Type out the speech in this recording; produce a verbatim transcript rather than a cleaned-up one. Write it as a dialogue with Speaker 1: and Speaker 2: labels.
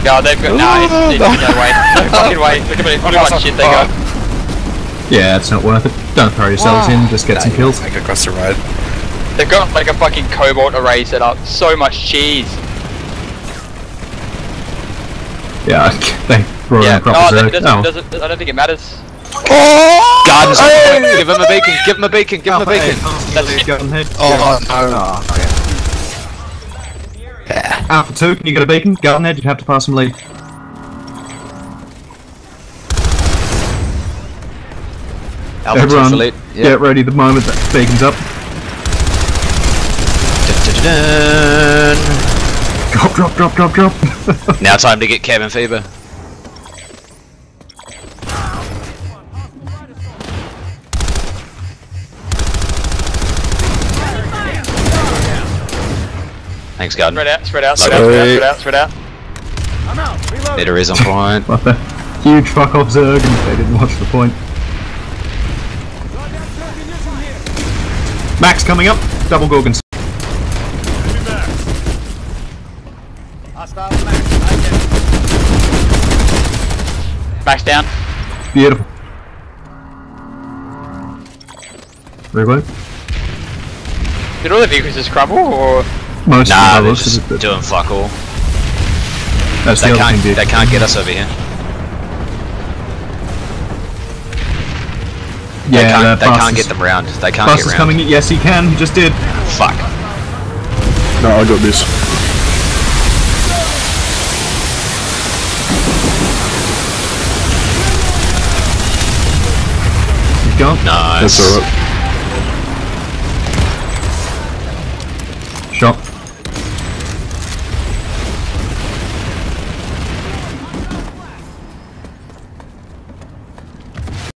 Speaker 1: God, they've got. Nah, it's, it's no way. No fucking way. Look at me. Look at what shit they got.
Speaker 2: Yeah, it's not worth it. Don't throw yourselves in, just get
Speaker 3: Nah,
Speaker 2: some
Speaker 3: you
Speaker 2: kills.
Speaker 3: Make it across the road.
Speaker 1: They've got like a fucking cobalt array set up. So much cheese.
Speaker 2: Yeah, they brought
Speaker 1: Yeah.
Speaker 2: in proper
Speaker 1: Oh,
Speaker 2: Zerg.
Speaker 1: that doesn't,
Speaker 2: Oh.
Speaker 1: doesn't, I don't think it matters.
Speaker 3: Oh!
Speaker 4: Gardens on
Speaker 3: Hey!
Speaker 4: point. Give him a beacon. Give him a beacon. Give him a beacon.
Speaker 2: That's go ahead.
Speaker 3: Oh no.
Speaker 2: Yeah. Alpha two, can you get a beacon? Go ahead, you'd have to pass some lead.
Speaker 4: Alpha two
Speaker 2: Everyone,
Speaker 4: for lead.
Speaker 2: get ready the moment that beacon's up.
Speaker 4: Dun, dun, dun,
Speaker 2: Drop, drop, drop, drop, drop.
Speaker 4: dun. Now time to get cabin fever. Thanks, Garden.
Speaker 1: Spread out, spread out, spread out, spread out, spread out, spread out.
Speaker 4: Leader is on point.
Speaker 2: What the? Huge fuck off Zerg, and they didn't watch the point. Max coming up, double Gorgons.
Speaker 1: Max down.
Speaker 2: Beautiful. Reload.
Speaker 1: Did all the vehicles just crumble, or?
Speaker 2: Most
Speaker 4: Nah,
Speaker 2: of
Speaker 4: they're
Speaker 2: the
Speaker 4: just
Speaker 2: others, but
Speaker 4: doing fuck all.
Speaker 2: that's
Speaker 4: They
Speaker 2: the other
Speaker 4: can't.
Speaker 2: thing, dude.
Speaker 4: They can't get us over here.
Speaker 2: Yeah,
Speaker 4: they can't.
Speaker 2: the
Speaker 4: They can't
Speaker 2: fastest-
Speaker 4: get them round. They can't
Speaker 2: Bus
Speaker 4: get
Speaker 2: is
Speaker 4: round.
Speaker 2: coming in. Yes, he can. He just did.
Speaker 4: Fuck.
Speaker 5: No, I got this.
Speaker 2: He's gone.
Speaker 4: Nice.
Speaker 5: That's alright.
Speaker 2: Shot.